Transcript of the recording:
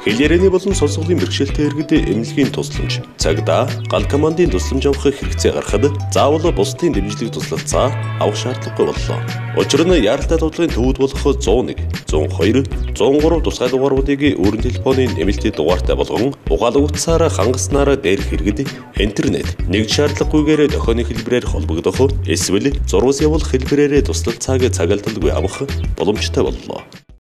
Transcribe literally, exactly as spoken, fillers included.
Хэл ярианы болон сонсголын бэрхшээлтэй иргэд эмнэлгийн тусламж, цагдаа, гал командын тусламж авах хэрэгцээ гарахад заавал бусдын дэмжлэг туслалцаа авах шаардлагагүй боллоо. Учир нь яаралтай товдлогын төвд болох зуун нэг, зуун хоёр, зуун гурав тусгай дугааруудыг өрн телефоны нэмэлт дугаартай болгон угаалаг утсаар хангаснаар дээрх иргэд интернет нэг шаардлагагүйгээр дохионы хэлбэрээр холбогдох эсвэл зурвас явуулах хэлбэрээр туслалцааг цагаалталгүй авах боломжтой боллоо.